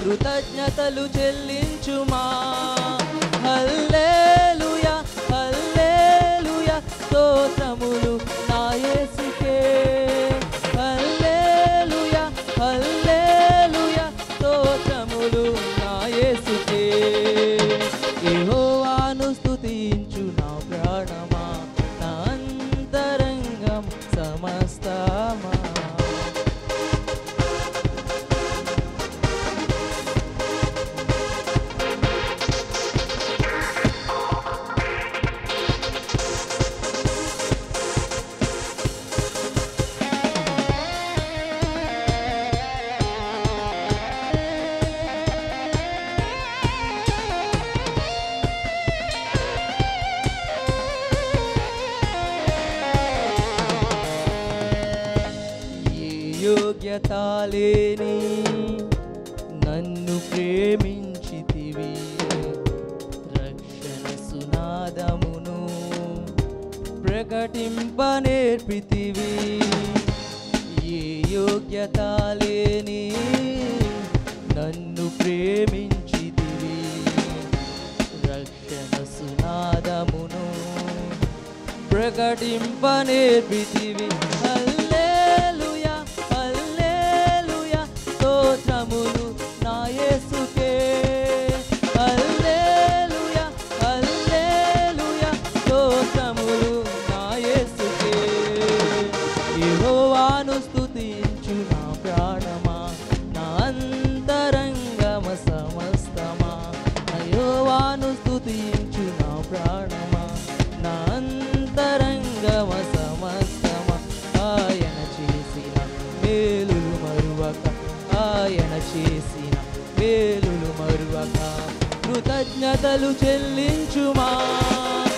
కృతజ్ఞతలు చెల్లించుమా. హల్లెలూయా హల్లెలూయా స్తోత్రములు నా యేసుకే. హల్లెలూయా హల్లెలూయా స్తోత్రములు నా యేసుకే. యెహోవాను స్తుతించు నా ప్రాణమా, నా అంతరంగం సమస్తమా. యోగ్యత లేని నన్ను ప్రేమించితివి, రక్షణ సునాదమును ప్రకటింపనేర్పితివి. ఏ యోగ్యత లేని నన్ను ప్రేమించితివి, రక్షణ సునాదమును ప్రకటింపనేర్పితివి. హల్లెలూయా హల్లెలూయా స్తోత్రములు నా యేసుకే. హల్లెలూయా హల్లెలూయా స్తోత్రములు నా యేసుకే. యెహోవాను స్తుతించు నా ప్రాణమా, నా అంతరంగమ సమస్తమా. యెహోవాను స్తుతించు నా ప్రాణమా, నా అంతరంగమ సమస్తమా. ఆయన చేసిన మేలులు మరువక, ఆయన చేసిన మేలులు మరువక కృతజ్ఞతలు చెల్లించుమా.